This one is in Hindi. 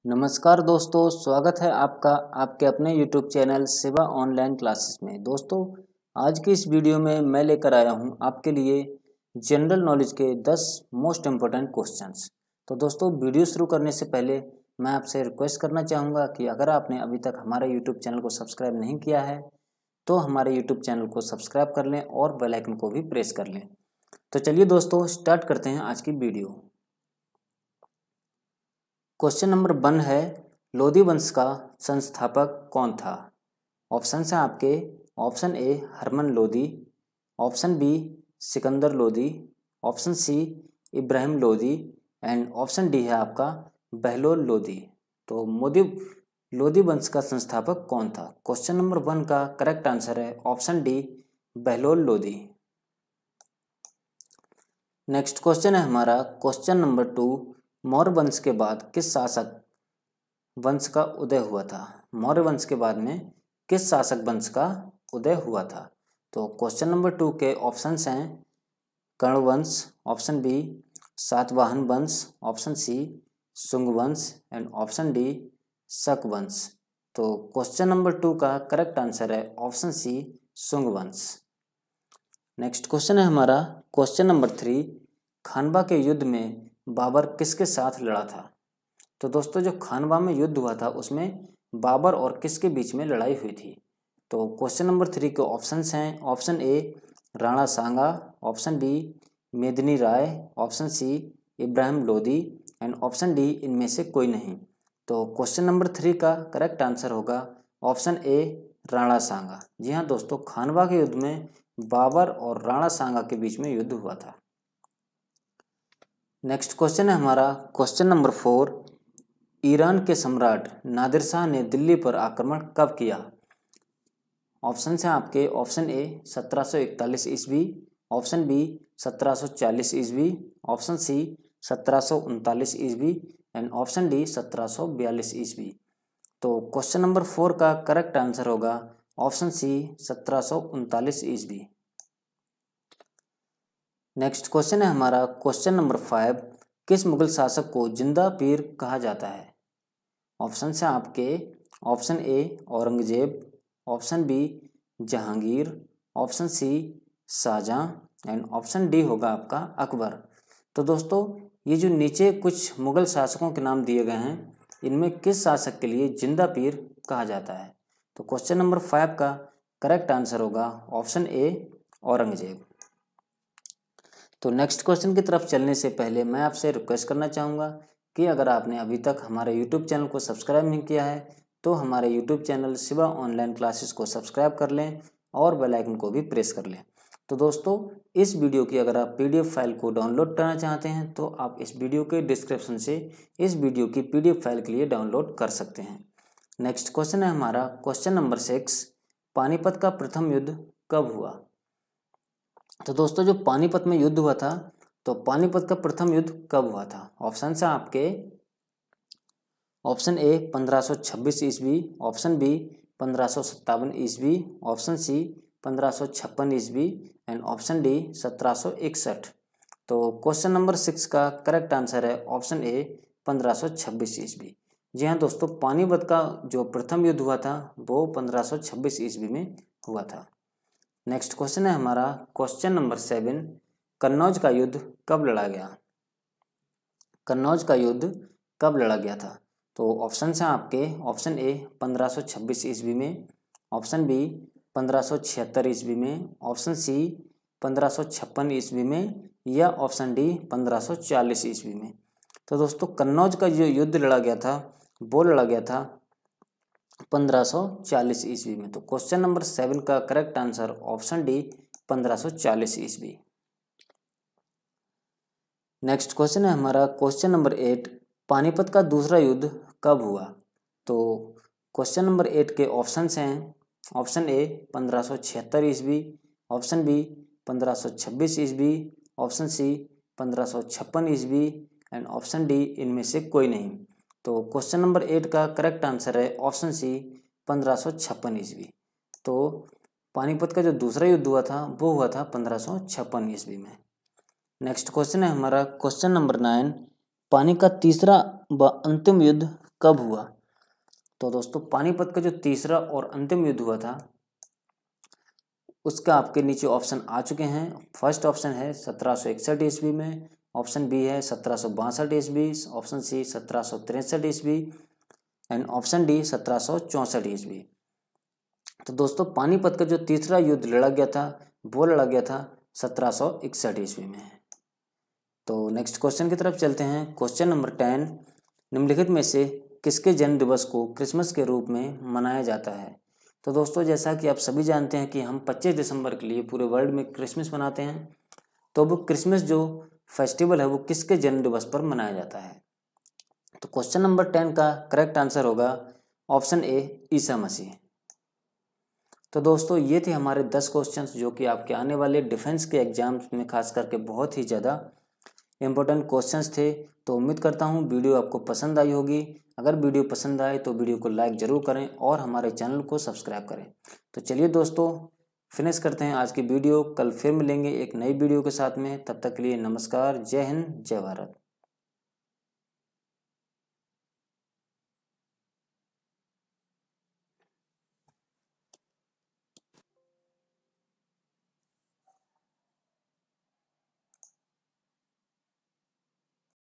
नमस्कार दोस्तों, स्वागत है आपका आपके अपने YouTube channel Shiva online classes में। दोस्तों, आज की इस वीडियो में मैं लेकर आया हूं आपके लिए जनरल नॉलेज के 10 मोस्ट इम्पोर्टेंट क्वेश्चंस। तो दोस्तों, वीडियो शुरू करने से पहले मैं आपसे रिक्वेस्ट करना चाहूँगा कि अगर आपने अभी तक हमारे YouTube चैनल को सब्सक्राइब नहीं किया है तो हमारे YouTube चैनल को सब्सक्राइब कर लें और बेल आइकन को भी प्रेस कर लें। तो चलिए दोस्तों, स्टार्ट करते हैं आज की वीडियो। क्वेश्चन नंबर 1 है, लोधी वंश का संस्थापक कौन था? ऑप्शन है आपके, option A Harman Lodhi, option B Sikandar Lodhi, option C Ibrahim Lodhi and option D है आपका बहलोल लोधी। तो लोधी वंश का संस्थापक कौन था? क्वेश्चन नंबर 1 का करेक्ट आंसर है option D Bahlol Lodhi. Next question है हमारा क्वेश्चन नंबर 2, मौर्य वंश के बाद किस शासक वंश का उदय हुआ था? मौर्य वंश के बाद में किस शासक वंश का उदय हुआ था? तो क्वेश्चन नंबर 2 के ऑप्शंस हैं कर्ण वंश, ऑप्शन बी सातवाहन वंश, ऑप्शन सी शुंग वंश एंड ऑप्शन डी शक वंश। तो क्वेश्चन नंबर 2 का करेक्ट आंसर है ऑप्शन सी शुंग वंश। नेक्स्ट क्वेश्चन है हमारा क्वेश्चन नंबर 3, खानवा के युद्ध में बाबर किसके साथ लड़ा था? तो दोस्तों, जो खानवा में युद्ध हुआ था उसमें बाबर और किसके बीच में लड़ाई हुई थी? तो क्वेश्चन नंबर 3 के ऑप्शंस हैं option A Rana Sanga, option B Medini Rai, option C Ibrahim Lodhi and option D इनमें से कोई नहीं। तो क्वेश्चन नंबर 3 का करेक्ट आंसर होगा ऑप्शन ए राणा सांगा। जी हाँ दोस्तों, खानवा के युद्ध में बाबर और राणा सांगा के बीच में युद्ध हुआ था। नेक्स्ट क्वेश्चन है हमारा क्वेश्चन नंबर 4, ईरान के सम्राट नादिर शाह ने दिल्ली पर आक्रमण कब किया? ऑप्शन है आपके, ऑप्शन ए 1741 ईस्वी, ऑप्शन बी 1740 ईस्वी, ऑप्शन सी 1739 ईस्वी एंड ऑप्शन डी 1742 ईस्वी। तो क्वेश्चन नंबर 4 का करेक्ट आंसर होगा ऑप्शन सी 1739 ईस्वी। नेक्स्ट क्वेश्चन है हमारा क्वेश्चन नंबर 5, किस मुगल शासक को जिंदा पीर कहा जाता है? ऑप्शन है आपके, option A Aurangzeb, option B Jahangir, option C Shahjahan and option D होगा आपका अकबर। तो दोस्तों, ये जो नीचे कुछ मुगल शासकों के नाम दिए गए हैं इनमें किस शासक के लिए जिंदा पीर कहा जाता है? तो क्वेश्चन नंबर 5 का करेक्ट आंसर होगा ऑप्शन ए औरंगजेब। तो नेक्स्ट क्वेश्चन की तरफ चलने से पहले मैं आपसे रिक्वेस्ट करना चाहूँगा कि अगर आपने अभी तक हमारे यूट्यूब चैनल को सब्सक्राइब नहीं किया है तो हमारे YouTube channel Shiva online classes को सब्सक्राइब कर लें और बेल आइकन को भी प्रेस कर लें। तो दोस्तों, इस वीडियो की अगर आप PDF फाइल को डाउनलोड करना चाहते हैं तो आप इस वीडियो के डिस्क्रिप्शन से इस वीडियो की PDF फाइल के लिए डाउनलोड कर सकते हैं। नेक्स्ट क्वेश्चन है हमारा क्वेश्चन नंबर 6, पानीपत का प्रथम युद्ध कब हुआ? तो दोस्तों, जो पानीपत में युद्ध हुआ था तो पानीपत का प्रथम युद्ध कब हुआ था? ऑप्शन है आपके, ऑप्शन ए 1526 ईस्वी, ऑप्शन बी 1557 ईस्वी, ऑप्शन सी 1556 ईस्वी एंड ऑप्शन डी 1761। तो क्वेश्चन नंबर 6 का करेक्ट आंसर है ऑप्शन ए 1526 ईस्वी। जी हाँ दोस्तों, पानीपत का जो प्रथम युद्ध हुआ था वो 1526 ईस्वी में हुआ था। नेक्स्ट क्वेश्चन है हमारा क्वेश्चन नंबर 7, कन्नौज का युद्ध कब लड़ा गया? कन्नौज का युद्ध कब लड़ा गया था? तो ऑप्शन हैं आपके, ऑप्शन ए 1526 ईस्वी में, ऑप्शन बी 1576 ईस्वी में, ऑप्शन सी 1556 ईस्वी में या ऑप्शन डी 1540 ईस्वी में। तो दोस्तों, कन्नौज का जो युद्ध लड़ा गया था वो लड़ा गया था 1540 ईस्वी में। तो क्वेश्चन नंबर 7 का करेक्ट आंसर ऑप्शन डी 1540 ईस्वी। नेक्स्ट क्वेश्चन है हमारा क्वेश्चन नंबर 8, पानीपत का दूसरा युद्ध कब हुआ? तो क्वेश्चन नंबर 8 के ऑप्शंस हैं ऑप्शन ए 1576 ईस्वी, ऑप्शन बी 1526 ईस्वी, ऑप्शन सी 1556 ईस्वी एंड ऑप्शन डी इनमें से कोई नहीं। तो क्वेश्चन नंबर 8 का करेक्ट आंसर है ऑप्शन सी 1556 ईस्वी। तो पानीपत का जो दूसरा युद्ध हुआ था वो हुआ था 1556 ईस्वी में। नेक्स्ट क्वेश्चन है हमारा क्वेश्चन नंबर 9, पानी का तीसरा व अंतिम युद्ध कब हुआ? तो दोस्तों पानीपत का जो तीसरा और अंतिम युद्ध हुआ था उसका आपके नीचे ऑप्शन आ चुके हैं। फर्स्ट ऑप्शन है 1761 ईस्वी में, ऑप्शन बी है 1762 ईस्वी, ऑप्शन सी 1763 ईस्वी एंड ऑप्शन डी 1764 ईस्वी। तो दोस्तों पानीपत का जो तीसरा युद्ध लड़ा गया था वो लड़ा गया था 1761 ईस्वी में। तो नेक्स्ट क्वेश्चन की तरफ चलते हैं। क्वेश्चन नंबर 10, निम्नलिखित में से किसके जन्म दिवस को क्रिसमस के रूप में मनाया जाता है? तो दोस्तों जैसा कि आप सभी जानते हैं कि हम 25 दिसंबर के लिए पूरे वर्ल्ड में क्रिसमस मनाते हैं। तो अब क्रिसमस जो फेस्टिवल है वो किसके जन्म दिवस पर मनाया जाता है? तो क्वेश्चन नंबर 10 का करेक्ट आंसर होगा ऑप्शन ए, ईसा मसीह। तो दोस्तों ये थे हमारे 10 क्वेश्चंस जो कि आपके आने वाले डिफेंस के एग्जाम्स में खास करके बहुत ही ज़्यादा इम्पोर्टेंट क्वेश्चंस थे। तो उम्मीद करता हूँ वीडियो आपको पसंद आई होगी। अगर वीडियो पसंद आए तो वीडियो को लाइक ज़रूर करें और हमारे चैनल को सब्सक्राइब करें। तो चलिए दोस्तों फिनिश करते हैं आज की वीडियो। कल फिर मिलेंगे एक नई वीडियो के साथ में। तब तक के लिए नमस्कार, जय हिंद, जय भारत।